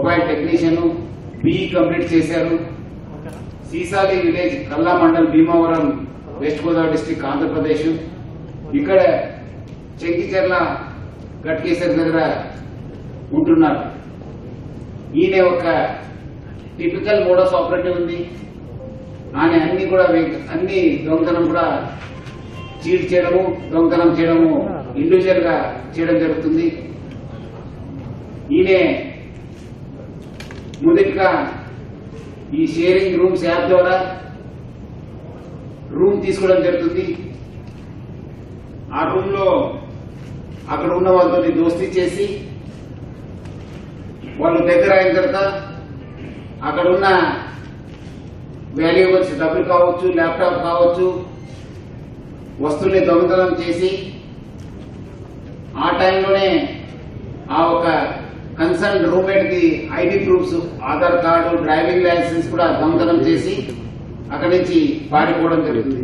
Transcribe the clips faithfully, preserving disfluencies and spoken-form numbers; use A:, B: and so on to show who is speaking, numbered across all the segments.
A: Mobile technician, BE complete చేశారు. సీసాలి village కల్లా mandal Bhimavaram west Godavari district Andhra Pradesh. ఇక్కడ చెంకిచెర్ల గట్కేశ్వర్ దగ్గర ఉంటున్నారు. ఈయన ఒక టిపికల్ మోడస్ ఆపరేటివ్ ఉంది. ఆయన అన్ని కూడా అన్ని దొంగతనం కూడా చీట్ చేయడము, దొంగతనం చేయడము ఇండివిజువల్ గా చేయడం జరుగుతుంది. ఈయనే మొదటిగా ఈ షేరింగ్ రూమ్స్ యాప్ ద్వారా రూమ్ తీసుకోవడం జరుగుతుంది. ఆ రూమ్ లో అక్కడ ఉన్న వాళ్ళతో దోస్తీ చేసి వాళ్ళు దగ్గర అయిన తర్వాత అక్కడ ఉన్న వాల్యుబుల్స్ డబ్బులు కావచ్చు, ల్యాప్టాప్ కావచ్చు, వస్తువుల్ని దొంగతనం చేసి ఆ టైంలోనే ఆ ఒక కన్సర్న్ రూమ్మేట్ కి ID proofs, Aadhaar card, driving licence కూడా దొంగతనం చేసి అక్కడి నుంచి పారిపోవడం జరుగుతుంది.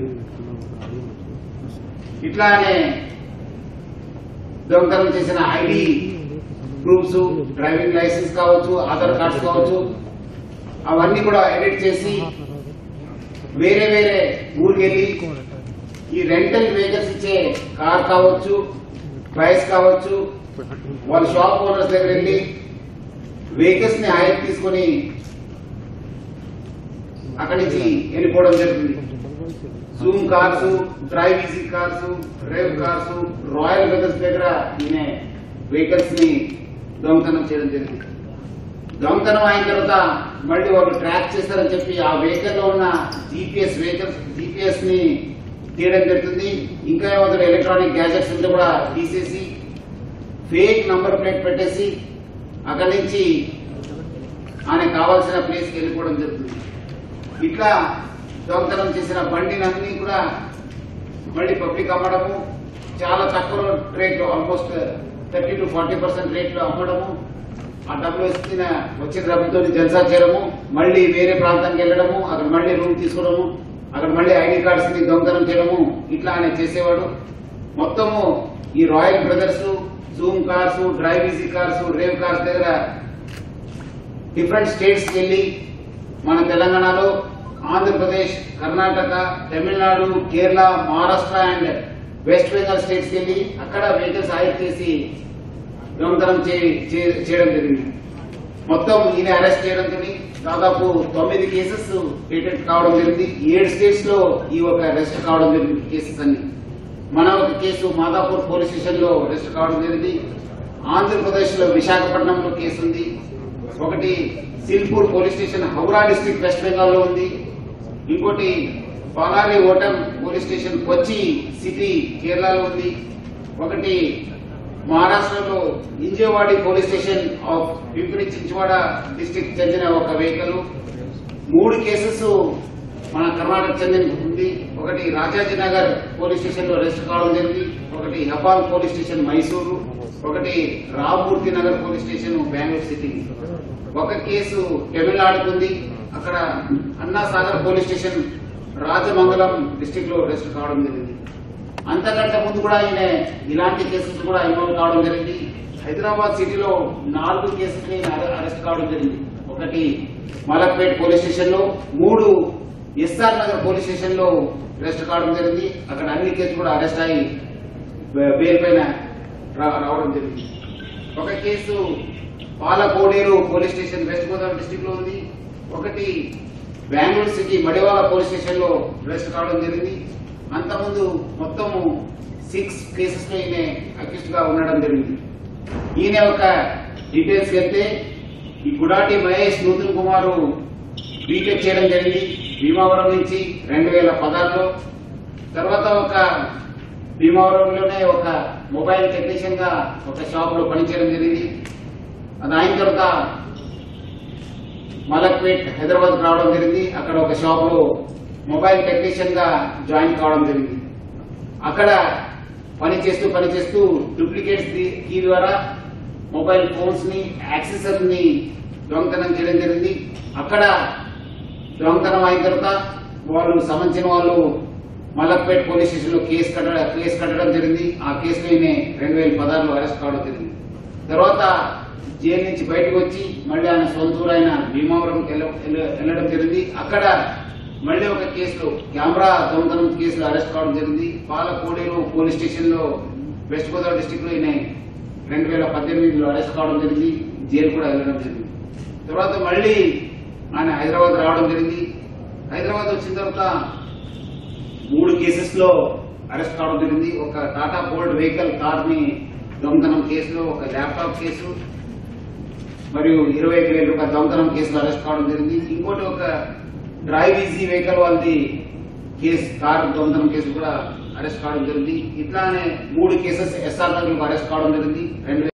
A: ఇట్లానే దొంగతనం చేసిన ఐడి ప్రూఫ్స్, డ్రైవింగ్ లైసెన్స్ కావచ్చు, ఆధార్ కార్డ్స్ కావచ్చు, అవన్నీ కూడా ఎడిట్ చేసి వేరే వేరే ఊరికెళ్ళి ఈ రెంటల్ వెహికల్స్ ఇచ్చే కార్ కావచ్చు, బైక్స్ కావచ్చు, వాళ్ళ షాప్ ఓనర్స్ దగ్గర వెళ్ళి వెహికల్స్ ని హైర్ తీసుకుని అక్కడి నుంచి వెళ్ళిపోవడం జరుగుతుంది. Zoom cars, drive easy cars, rev cars, royal brothers దగ్గర ఈయన వెహికల్స్ ని దొంగతనం చేయడం జరిగింది. దొంగతనం అయిన తర్వాత మళ్ళీ వాళ్ళు ట్రాక్ చేస్తారని చెప్పి ఆ వెహికల్ లో ఉన్న జీపీఎస్ వెహికల్స్ జీపీఎస్ ని తీయడం జరుగుతుంది. ఇంకా ఏమవుతారు ఎలక్ట్రానిక్ గ్యాజెట్స్ ఉంటే కూడా తీసేసి ఫేక్ నంబర్ ప్లేట్ పెట్టేసి అక్కడి నుంచి ఆయన కావాల్సిన ప్లేస్ కి వెళ్ళిపోవడం జరుగుతుంది. ఇట్లా దొంగతనం చేసిన బండిని అన్ని కూడా మళ్ళీ పబ్లిక్ అమ్మడము, చాలా తక్కువ రేట్లో almost thirty to forty percent రేట్లో అమ్మడము, ఆ డబ్బులు వచ్చిన వచ్చిన డబ్బులతో జల్సా చేయడము, మళ్ళీ వేరే ప్రాంతానికి వెళ్ళడము, అక్కడ మళ్ళీ రూమ్ తీసుకోవడము, అక్కడ మళ్ళీ ఐడి కార్డ్స్ ని దొంగతనం చేయడము, ఇట్లా ఆయన చేసేవాడు. మొత్తము ఈ royal brothers, Zoom cars, drive easy cars, rev cars దగ్గర డిఫరెంట్ స్టేట్స్ కి వెళ్లి మన తెలంగాణలో, Andhra Pradesh, Karnataka, Tamil Nadu, Kerala, Maharashtra and west Bengal states కి వెళ్లి అక్కడ వెహికల్స్ హైర్ చేసి దొంగతనం చేయడం జరిగింది. మొత్తం ఈయన అరెస్ట్ చేయడంతో దాదాపు తొమ్మిది కేసెస్ పేటెంట్ కావడం జరిగింది. ఏడు స్టేట్స్ లో ఈ ఒక అరెస్ట్ కావడం జరిగింది. కేసెస్ అన్ని మన ఒక కేసు మాదాపూర్ పోలీస్ స్టేషన్ లో అరెస్ట్ కావడం జరిగింది. ఆంధ్రప్రదేశ్ లో విశాఖపట్నంలో కేసు ఉంది. ఒకటి Silpur police station Howrah district West Bengal లో ఉంది. ఇంకోటి Palarivattom police station Kochi city కేరళలో ఉంది. ఒకటి మహారాష్ట్రలో Hinjewadi police station of Pimpri Chinchwad district చెందిన ఒక వెహికల్. మూడు కేసెస్ మన కర్ణాటక చెందిన ఉంది. ఒకటి రాజాజీ నగర్ పోలీస్ స్టేషన్ లో అరెస్ట్ కావడం జరిగింది. ఒకటి హపాల్ పోలీస్ స్టేషన్ మైసూరు, ఒకటి Rammurthy Nagar police station Bengaluru city. ఒక కేసు తమిళనాడుకు ఉంది. అక్కడ Annasagar police station Rajamangalam district లో అరెస్ట్ కావడం జరిగింది. అంతకంటే ముందు కూడా ఆయన ఇలాంటి కేసెస్ కూడా ఇన్వాల్వ్ కావడం జరిగింది. హైదరాబాద్ సిటీలో నాలుగు కేసెస్ అరెస్ట్ కావడం జరిగింది. ఒకటి మలక్పేట్ పోలీస్ స్టేషన్ లో, మూడు ఎస్ఆర్ నగర్ పోలీస్ స్టేషన్ లో అరెస్ట్ కావడం జరిగింది. అక్కడ అన్ని కేసులు కూడా అరెస్ట్ అయ్యి బెయిల్ పైన రావడం జరిగింది. ఒక case Palakoderu police station West Godavari district లో ఉంది. ఒకటి Bengaluru city Madiwala police station లో అరెస్ట్ కావడం జరిగింది. అంతకుముందు మొత్తము సిక్స్ కేసెస్ లో ఈయన అక్యూజ్డ్ గా ఉండడం జరిగింది. ఈయన ఒక డీటెయిల్స్ వెళ్తే ఈ గుడాటి మహేష్ నూతన్ కుమార్ బీటెక్ చేయడం జరిగింది భీమవరం నుంచి రెండు వేల పదహారులో. తర్వాత ఒక భీమవరంలోనే ఒక మొబైల్ టెక్నీషియన్ గా ఒక షాప్ లో పనిచేయడం జరిగింది. అది అయిన తర్వాత మలక్పేట్ హైదరాబాద్ రావడం జరిగింది. అక్కడ ఒక షాప్ లో మొబైల్ టెక్నీషియన్ గా జాయిన్ కావడం జరిగింది. అక్కడ పని చేస్తూ పని చేస్తూ డూప్లికేట్స్ కీ ద్వారా మొబైల్ ఫోన్స్ ని, యాక్సెసరీస్ ని దొంగతనం చేయడం జరిగింది. అక్కడ దొంగతనం అయిన తర్వాత వాళ్ళు సంబంధించిన వాళ్ళు మలక్పేట్ పోలీస్ స్టేషన్ లో కేసు కట్టడం కేసు కట్టడం జరిగింది. ఆ కేసులో ఈయన రెండు వేల పదహారులో అరెస్ట్ కావడం జరిగింది. తర్వాత జైలు నుంచి బయటకు వచ్చి మళ్ళీ ఆయన సొంతూరు ఆయన భీమావరంకి వెళ్ళడం జరిగింది. అక్కడ మళ్ళీ ఒక కేసులో కెమెరా దొంగతనం కేసులో అరెస్ట్ కావడం జరిగింది. పాలకోడేరు పోలీస్ స్టేషన్ లో వెస్ట్ గోదావరి డిస్టిక్ లో ఈయన రెండు వేల పద్దెనిమిదిలో అరెస్ట్ కావడం జరిగింది. జైలు కూడా వెళ్ళడం జరిగింది. తర్వాత మళ్ళీ ఆయన హైదరాబాద్ రావడం జరిగింది. హైదరాబాద్ వచ్చిన తర్వాత మూడు కేసెస్ లో అరెస్ట్ కావడం జరిగింది. ఒక టాటా బోల్ట్ వెహికల్ కార్ ని దొంగతనం కేసులో, ఒక ల్యాప్టాప్ కేసు మరియు ఇరవై ఐదు వేల రూపాయల దొంగతనం కేసులో అరెస్ట్ కావడం జరిగింది. ఇంకోటి ఒక డ్రైవ్ ఈజీ వెహికల్ వాళ్ళది కేసు, కార్ దొంగతనం కేసు కూడా అరెస్ట్ కావడం జరిగింది. ఇట్లానే మూడు కేసెస్ ఎస్ఆర్ నగర్ అరెస్ట్ కావడం జరిగింది. రెండు